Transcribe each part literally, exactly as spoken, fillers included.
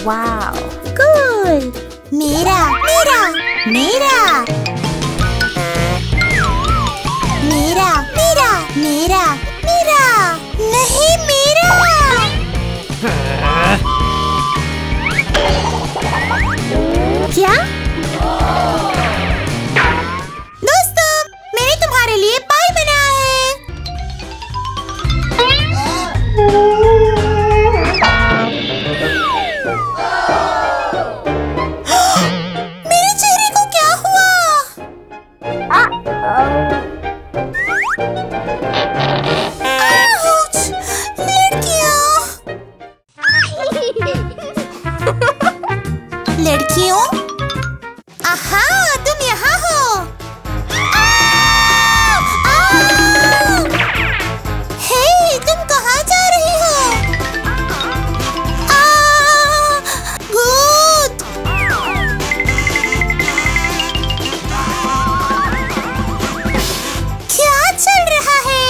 Wow. Cool. मेरा मेरा मेरा मेरा मेरा मेरा मेरा नहीं मेरा। क्या? दोस्तों, मैंने तुम्हारे लिए पाई बनाया है। मेरे चेहरे को क्या हुआ? आउच! लड़कियों लड़कियों आहा, तुम यहाँ हो। आओ! आओ! हे, तुम कहाँ जा रही हो? आ, भूत! क्या चल रहा है?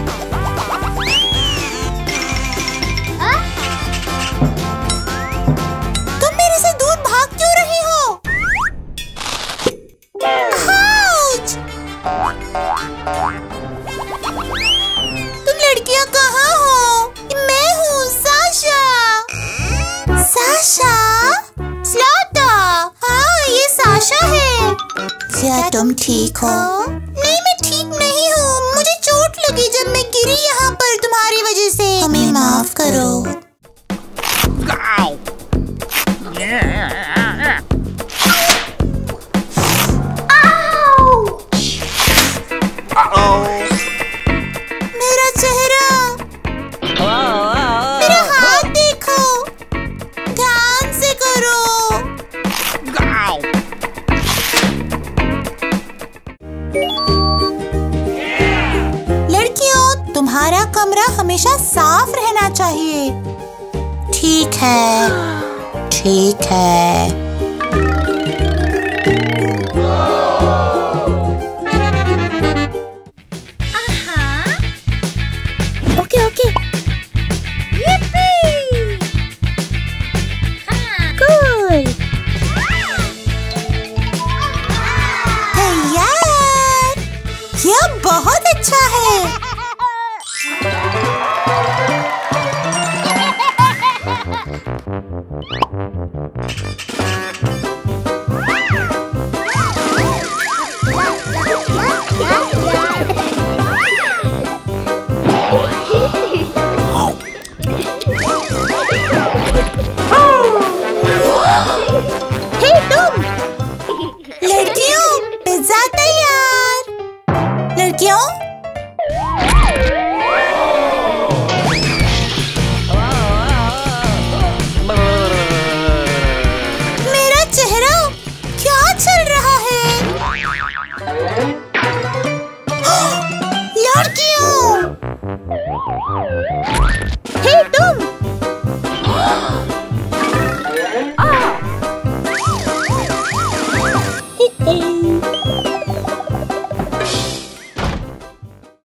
तुम मेरे से दूर भाग क्यों रही हो? आउच! तुम लड़कियां कहाँ हो? मैं हूँ साशा। साशा? स्लॉटा? हाँ, ये साशा है। क्या तुम ठीक हो? नहीं, मैं ठीक नहीं हूँ। मुझे चोट लगी जब मैं गिरी यहाँ पर तुम्हारी वजह से। हमें माफ करो। मेरा चेहरा, मेरा हाथ देखो, ध्यान से करो। लड़कियों, तुम्हारा कमरा हमेशा साफ रहना चाहिए। ठीक है, ठीक है। Okay, okay. Yippee! Cool. तैयार! यह बहुत अच्छा है।